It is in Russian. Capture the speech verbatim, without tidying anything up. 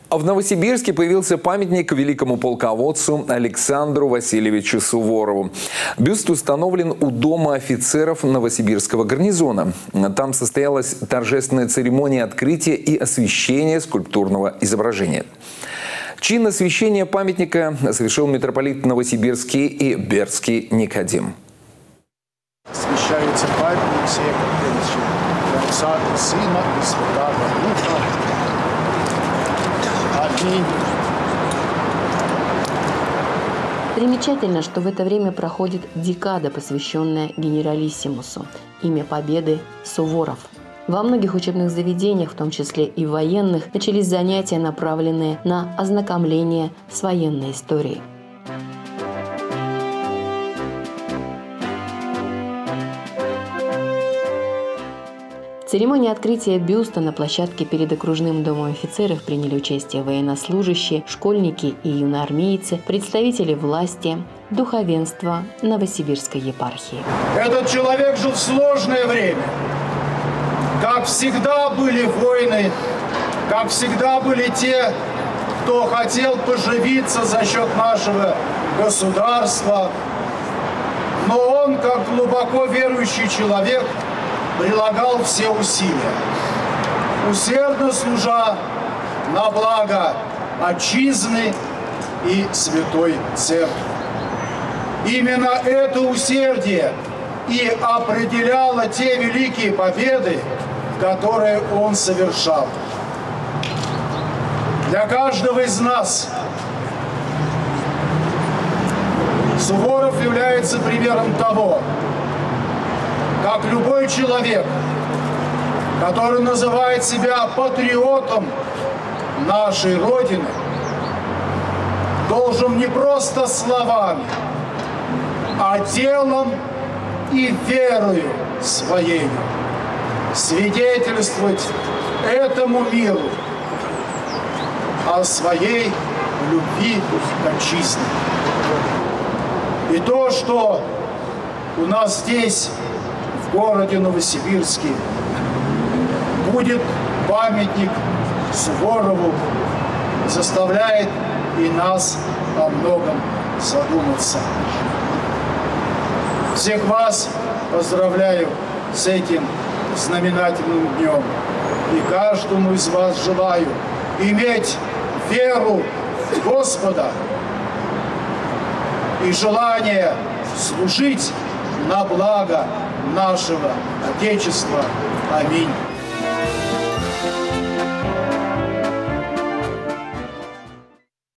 В Новосибирске появился памятник великому полководцу Александру Васильевичу Суворову. Бюст установлен у Дома офицеров Новосибирского гарнизона. Там состоялась торжественная церемония открытия и освящения скульптурного изображения. Чин освящения памятника совершил митрополит Новосибирский и Бердский Никодим. Освящается памятник сей Отца и Сына и Святаго Духа. Аминь. Примечательно, что в это время проходит декада, посвященная генералиссимусу. Имя победы – Суворов. Во многих учебных заведениях, в том числе и военных, начались занятия, направленные на ознакомление с военной историей. В церемонии открытия бюста на площадке перед окружным домом офицеров приняли участие военнослужащие, школьники и юноармейцы, представители власти, духовенства Новосибирской епархии. Этот человек жил в сложное время. Как всегда были войны, как всегда были те, кто хотел поживиться за счет нашего государства. Но он, как глубоко верующий человек, прилагал все усилия, усердно служа на благо Отчизны и Святой Церкви. Именно это усердие и определяло те великие победы, которые он совершал. Для каждого из нас Суворов является примером того, как любой человек, который называет себя патриотом нашей Родины, должен не просто словами, а делом и верою своей свидетельствовать этому миру о своей любви к Отчизне. И то, что у нас здесь, в городе Новосибирске, будет памятник Суворову, заставляет и нас о многом задуматься. Всех вас поздравляю с этим знаменательным днем. И каждому из вас желаю иметь веру в Господа и желание служить на благо нашего Отечества. Аминь.